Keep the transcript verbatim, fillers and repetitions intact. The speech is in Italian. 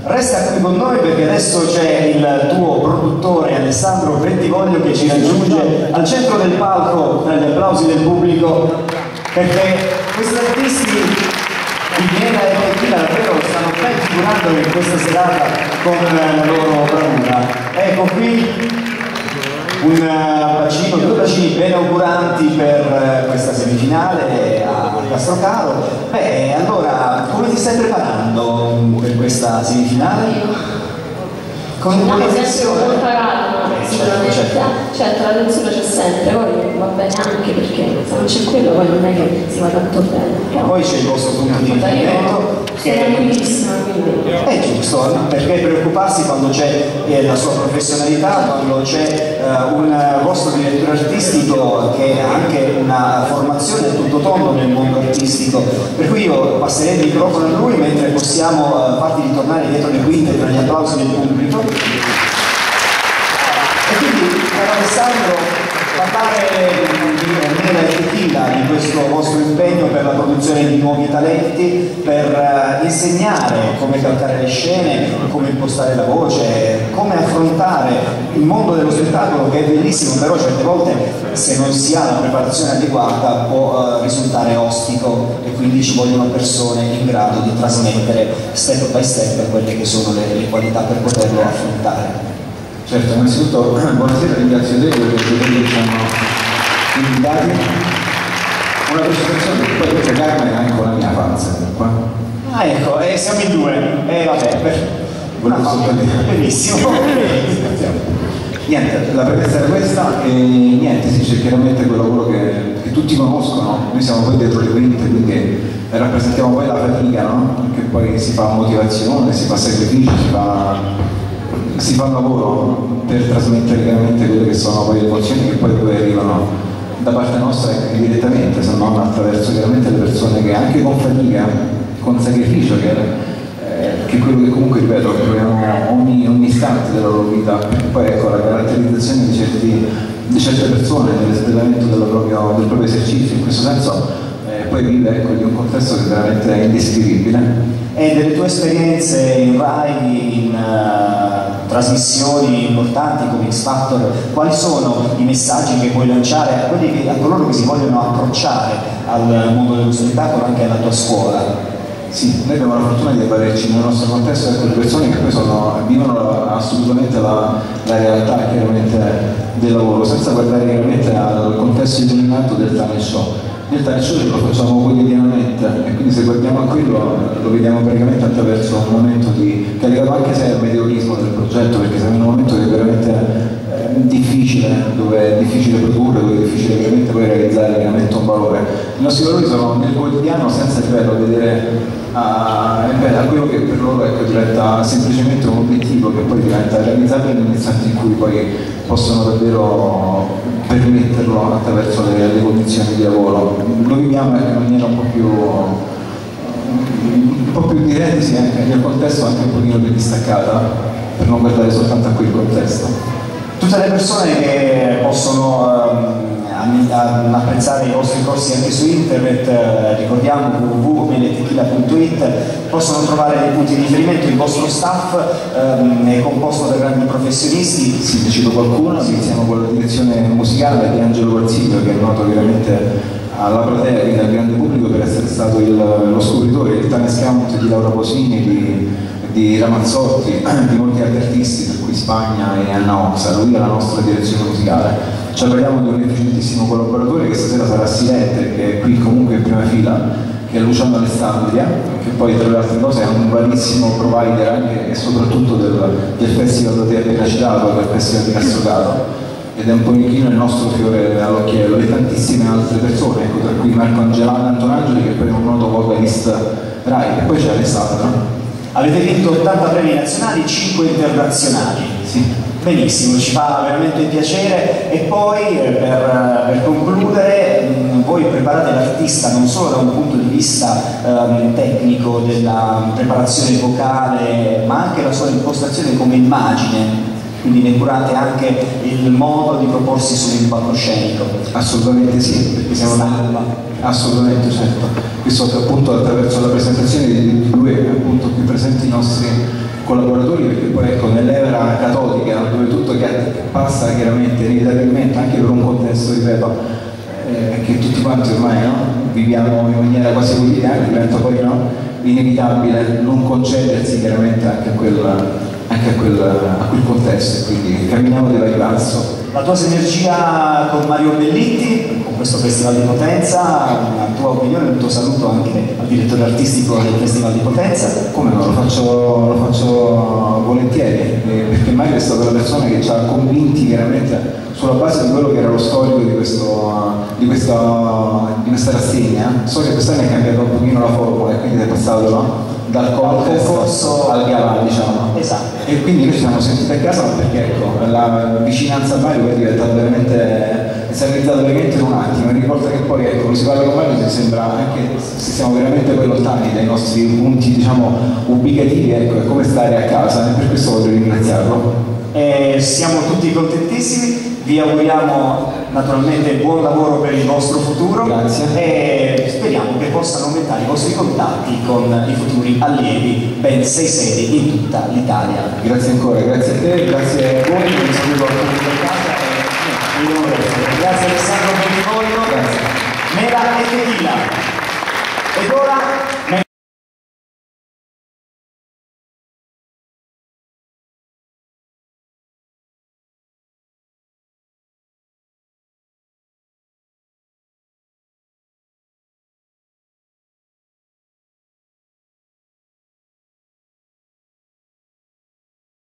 Resta qui con noi perché adesso c'è il tuo produttore Alessandro Bentivoglio che ci raggiunge al centro del palco tra gli applausi del pubblico, perché questi artisti di Viena e Tequila davvero stanno ben figurando in questa serata con la loro bravura. Ecco qui un bacino, due bacini ben auguranti per questa semifinale a Castrocaro. Beh, allora, come ti stai preparando per questa semifinale? Con un po' di tensione? Molta calma, sicuramente. Certo, certo, la tensione c'è sempre, poi va bene anche perché se non c'è quello poi non è che si va tanto bene. Poi c'è il vostro punto di riferimento che è tranquillissima, quindi è giusto, perché preoccuparsi quando c'è eh, la sua professionalità, quando c'è eh, un vostro direttore artistico che ha anche una formazione a tutto tondo nel mondo artistico, per cui io passerei il microfono a lui mentre possiamo eh, farti ritornare dietro le quinte tra gli applausi del pubblico. E quindi, caro Alessandro, parlare di Viena e Tequila, di questo vostro impegno per la produzione di nuovi talenti, per uh, insegnare come cantare le scene, come impostare la voce, come affrontare il mondo dello spettacolo, che è bellissimo, però certe volte se non si ha la preparazione adeguata può uh, risultare ostico e quindi ci vogliono persone in grado di trasmettere step by step quelle che sono le, le qualità per poterlo affrontare. Certo, innanzitutto buonasera, ringrazio te perché ci hanno invitati. Una presentazione che poi questa Carmen è anche la mia fanza qua. Ah ecco, eh, siamo in due, e eh, vabbè, per... una famiglia, benissimo. Niente, la premessa era questa e niente, sì, c'è chiaramente quel lavoro che, che tutti conoscono, noi siamo poi dietro le quinte, quindi rappresentiamo poi la fatica, no? Che poi si fa motivazione, si fa sacrificio, si fa... si fa un lavoro per trasmettere chiaramente quelle che sono poi le emozioni che poi, poi arrivano da parte nostra direttamente, se non attraverso chiaramente le persone che anche con fatica, con sacrificio, che, eh, che è quello che comunque ripeto, proviamo ogni, ogni istante della loro vita. Poi ecco la caratterizzazione di, certi, di certe persone nell'espletamento del proprio esercizio, in questo senso eh, poi vive ecco, di un contesto che veramente è indescrivibile. E delle tue esperienze in Rai, in uh, trasmissioni importanti come X Factor, quali sono i messaggi che puoi lanciare a, quelli che, a coloro che si vogliono approcciare al mondo dello spettacolo, anche alla tua scuola? Sì, noi abbiamo la fortuna di avere nel nostro contesto ecco, le persone che poi sono, vivono assolutamente la, la realtà chiaramente del lavoro, senza guardare chiaramente al contesto illuminato del talent show. Nel talent show lo facciamo quotidianamente e quindi se guardiamo a quello lo vediamo praticamente attraverso un momento di, che è legato anche se al meteorismo del progetto, perché siamo in un momento che è veramente eh, difficile, dove è difficile produrre, dove è difficile veramente poi realizzare veramente un valore. I nostri valori sono nel quotidiano senza ripeto vedere a, a quello che per loro ecco, diventa semplicemente un obiettivo che poi diventa realizzabile nell'istante in cui poi possono davvero permetterlo attraverso le, le condizioni di lavoro. Lo viviamo in maniera un po' più, un po' più diretta, sì, anche nel contesto anche un pochino più distaccata, per non guardare soltanto a quel contesto. Tutte le persone che possono um, apprezzare i vostri corsi anche su internet, eh, ricordiamo w w w punto viena e tequila punto it, possono trovare dei punti di riferimento. Il vostro staff um, è composto da grandi professionisti. Sì, ne cito qualcuno, iniziamo con la direzione musicale di Angelo Guarzillo, che è noto veramente alla platea, quindi al grande pubblico, per essere stato il, lo scopritore, il talent scout di Laura Posini, di, di Ramazzotti, di molti altri artisti, per cui Spagna e Anna Oxa. Lui è la nostra direzione musicale. Ci parliamo di un efficientissimo collaboratore che stasera sarà silente, che è qui comunque in prima fila, che è Luciano Alessandria, che poi tra le altre cose è un bravissimo provider anche e soprattutto del, del festival da te appena citato, del festival di Castrocaro, ed è un pochino il nostro fiore all'occhiello, e tantissime altre persone, ecco, tra cui Marco Angelano Antonangeli, che poi è un noto vocalist Rai, e poi c'è Alessandro. Avete vinto ottanta premi nazionali, cinque internazionali. Sì. Benissimo, ci fa veramente piacere. E poi eh, per, per concludere, mh, voi preparate l'artista non solo da un punto di vista ehm, tecnico della preparazione vocale, ma anche la sua impostazione come immagine, quindi ne curate anche il modo di proporsi su un palcoscenico. Assolutamente sì, perché siamo nella... Assolutamente, certo. Questo appunto attraverso la presentazione di due, appunto qui presenti i nostri collaboratori, perché poi ecco, nell'era caotica dove tutto passa chiaramente inevitabilmente anche per un contesto, ripeto, eh, che tutti quanti ormai no? viviamo in maniera quasi quotidiana, diventa poi no? inevitabile non concedersi chiaramente anche a quel, anche a quel, a quel contesto, e quindi camminiamo di pari passo. La tua sinergia con Mario Bellitti, con questo Festival di Potenza, la tua opinione, il tuo saluto anche al direttore artistico del Festival di Potenza? Come no, lo faccio, lo faccio volentieri, eh, perché Mario è stata la persona che ci ha convinti chiaramente sulla base di quello che era lo storico di, questo, di, questa, di questa rassegna. So che quest'anno è cambiata un pochino la formula e quindi è passato no? dal concorso al gala, diciamo. Esatto. E quindi noi ci siamo sentiti a casa perché ecco, la vicinanza a Mario è diventata veramente, è si è realizzata veramente in un attimo. Mi ricordo che poi ecco, si parla con Mario, si sembra anche se siamo veramente poi lontani dai nostri punti diciamo ubicativi, ecco, è come stare a casa, e per questo voglio ringraziarlo. Eh, siamo tutti contentissimi, vi auguriamo naturalmente buon lavoro per il vostro futuro. Grazie. E speriamo che possano aumentare i vostri contatti con i futuri allievi, ben sei sedi in tutta l'Italia. Grazie ancora, grazie a te, grazie a voi, un saluto a tutti in casa e grazie Alessandro Bentivoglio, Mela e Tequila. Ed ora